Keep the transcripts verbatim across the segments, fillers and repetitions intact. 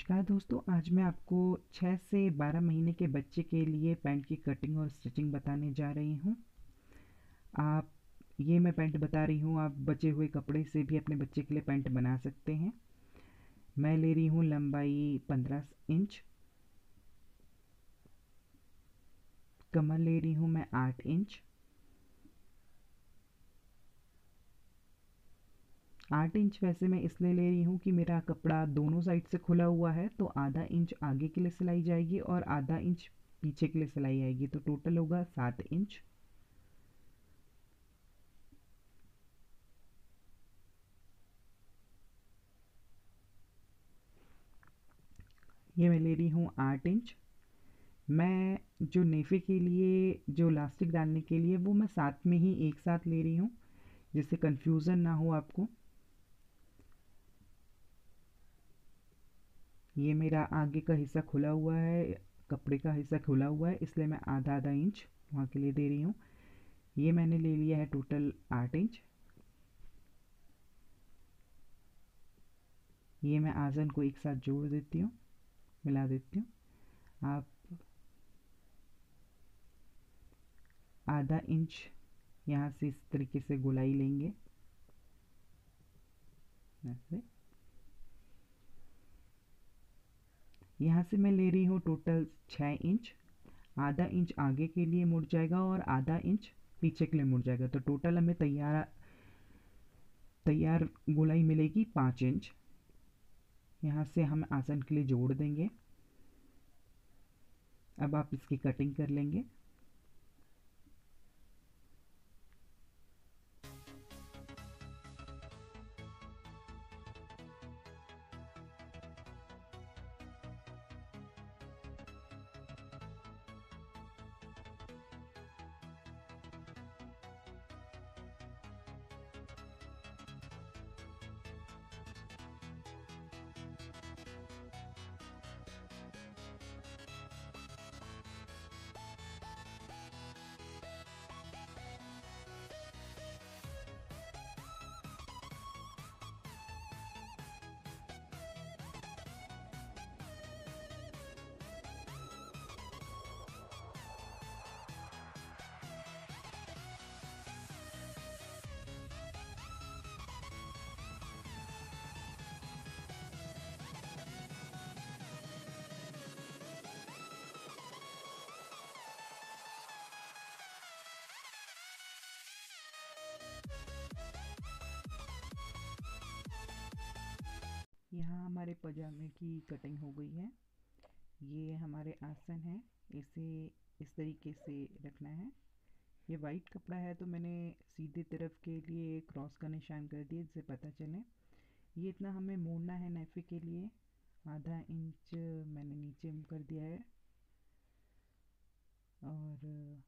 नमस्कार दोस्तों, आज मैं आपको छः से बारह महीने के बच्चे के लिए पैंट की कटिंग और स्टिचिंग बताने जा रही हूँ। आप ये मैं पैंट बता रही हूँ, आप बचे हुए कपड़े से भी अपने बच्चे के लिए पैंट बना सकते हैं। मैं ले रही हूँ लंबाई पंद्रह इंच, कमर ले रही हूँ मैं आठ इंच, आठ इंच वैसे मैं इसलिए ले रही हूँ कि मेरा कपड़ा दोनों साइड से खुला हुआ है, तो आधा इंच आगे के लिए सिलाई जाएगी और आधा इंच पीछे के लिए सिलाई आएगी, तो टोटल होगा सात इंच। ये मैं ले रही हूँ आठ इंच। मैं जो नेफे के लिए जो इलास्टिक डालने के लिए वो मैं साथ में ही एक साथ ले रही हूँ, जिससे कंफ्यूज़न ना हो आपको। ये मेरा आगे का हिस्सा खुला हुआ है, कपड़े का हिस्सा खुला हुआ है, इसलिए मैं आधा आधा इंच वहाँ के लिए दे रही हूँ। ये मैंने ले लिया है टोटल आठ इंच। ये मैं आजन को एक साथ जोड़ देती हूँ, मिला देती हूँ। आप आधा इंच यहाँ से इस तरीके से गोलाई लेंगे, ऐसे। यहाँ से मैं ले रही हूँ टोटल छः इंच। आधा इंच आगे के लिए मुड़ जाएगा और आधा इंच पीछे के लिए मुड़ जाएगा, तो टोटल हमें तैयार तैयार गोलाई मिलेगी पाँच इंच। यहाँ से हम आसन के लिए जोड़ देंगे। अब आप इसकी कटिंग कर लेंगे। यहाँ हमारे पजामे की कटिंग हो गई है। ये हमारे आसन है, इसे इस तरीके से रखना है। ये वाइट कपड़ा है तो मैंने सीधी तरफ के लिए क्रॉस का निशान कर दिया, जिससे पता चले। ये इतना हमें मोड़ना है नेफे के लिए। आधा इंच मैंने नीचे कर दिया है और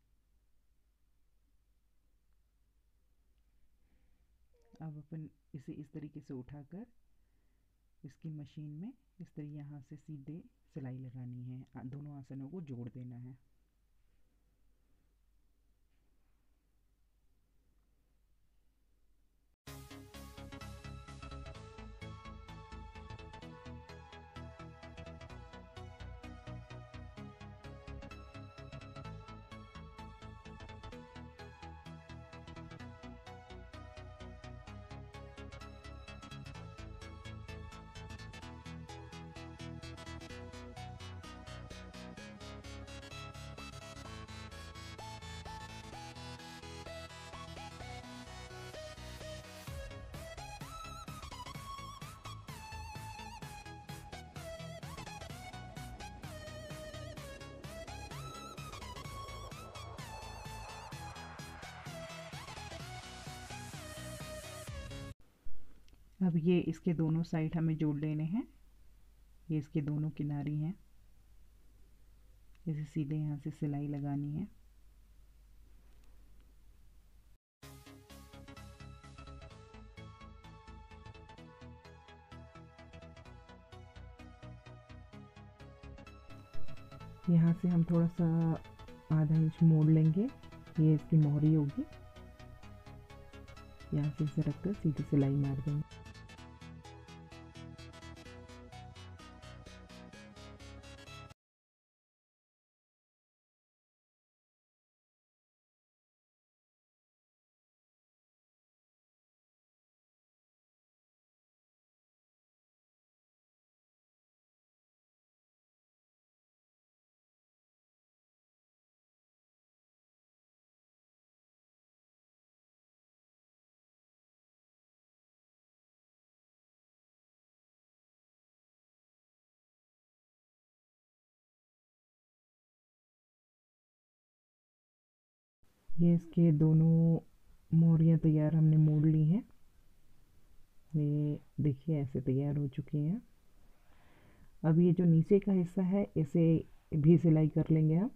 अब अपन इसे इस तरीके से उठाकर इसकी मशीन में इस तरह यहाँ से सीधे सिलाई लगानी है, दोनों आसनों को जोड़ देना है। अब ये इसके दोनों साइड हमें जोड़ लेने हैं। ये इसके दोनों किनारी हैं, इसे सीधे यहाँ से सिलाई लगानी है। यहाँ से हम थोड़ा सा आधा इंच मोड़ लेंगे, ये इसकी मोहरी होगी। यहाँ से इसे रखकर सीधी सिलाई मार देंगे। ये इसके दोनों मोहरियाँ तैयार हमने मोड़ ली हैं। ये देखिए ऐसे तैयार हो चुकी हैं। अब ये जो नीचे का हिस्सा है इसे भी सिलाई कर लेंगे हम।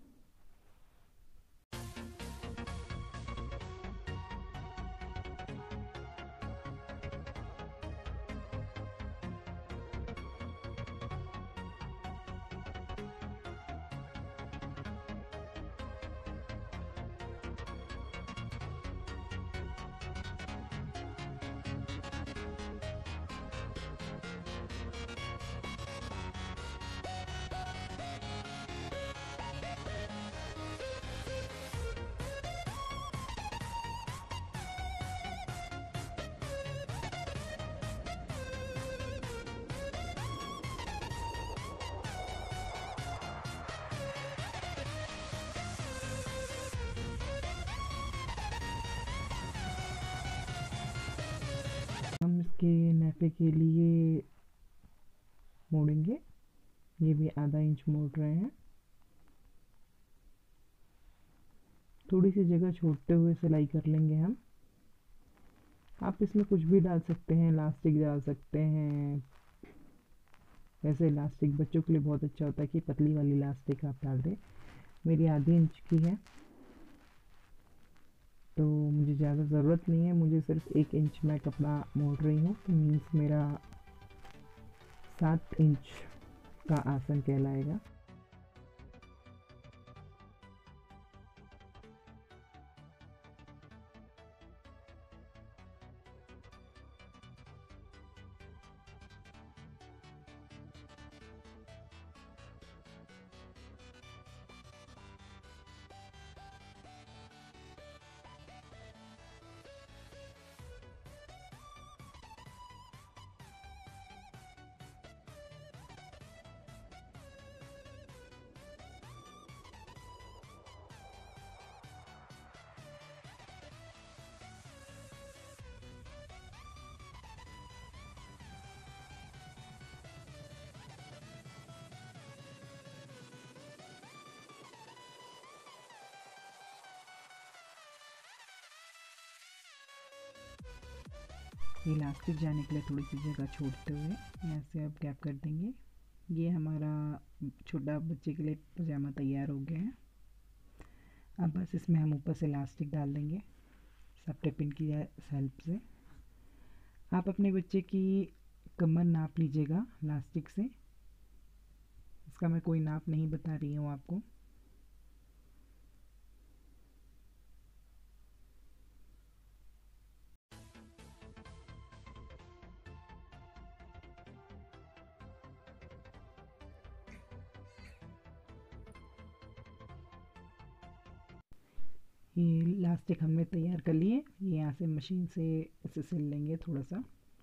हम इसके नापे के लिए मोड़ेंगे। ये भी आधा इंच मोड़ रहे हैं। थोड़ी सी जगह छोड़ते हुए सिलाई कर लेंगे हम। आप इसमें कुछ भी डाल सकते हैं, इलास्टिक डाल सकते हैं। वैसे इलास्टिक बच्चों के लिए बहुत अच्छा होता है कि पतली वाली इलास्टिक आप डाल दें। मेरी आधी इंच की है तो मुझे ज़्यादा ज़रूरत नहीं है। मुझे सिर्फ एक इंच मैं कपड़ा मोड़ रही हूँ, तो मीन्स मेरा सात इंच का आसन कहलाएगा। इलास्टिक जाने के लिए थोड़ी सी जगह छोड़ते हुए यहाँ से अब गैप कर देंगे। ये हमारा छोटा बच्चे के लिए पजामा तैयार हो गया है। अब बस इसमें हम ऊपर से इलास्टिक डाल देंगे सब टिपिन की हेल्प से। आप अपने बच्चे की कमर नाप लीजिएगा इलास्टिक से। इसका मैं कोई नाप नहीं बता रही हूँ आपको। ये इलास्टिक हमने तैयार कर लिए। ये यहाँ से मशीन से इसे सिल लेंगे थोड़ा सा।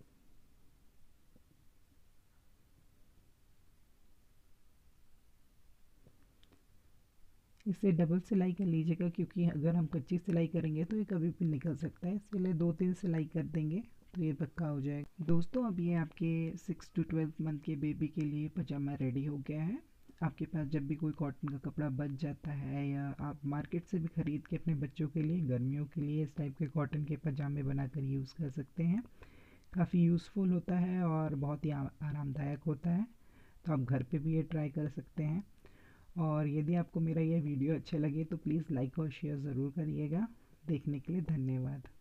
इसे डबल सिलाई कर लीजिएगा, क्योंकि अगर हम कच्ची सिलाई करेंगे तो ये कभी भी निकल सकता है। इसके लिए दो तीन सिलाई कर देंगे तो ये पक्का हो जाएगा। दोस्तों अब ये आपके सिक्स टू ट्वेल्व मंथ के बेबी के लिए पजामा रेडी हो गया है। आपके पास जब भी कोई कॉटन का कपड़ा बच जाता है या आप मार्केट से भी ख़रीद के अपने बच्चों के लिए गर्मियों के लिए इस टाइप के कॉटन के पजामे बनाकर यूज़ कर सकते हैं। काफ़ी यूज़फुल होता है और बहुत ही आरामदायक होता है। तो आप घर पे भी ये ट्राई कर सकते हैं। और यदि आपको मेरा यह वीडियो अच्छा लगे तो प्लीज़ लाइक और शेयर ज़रूर करिएगा। देखने के लिए धन्यवाद।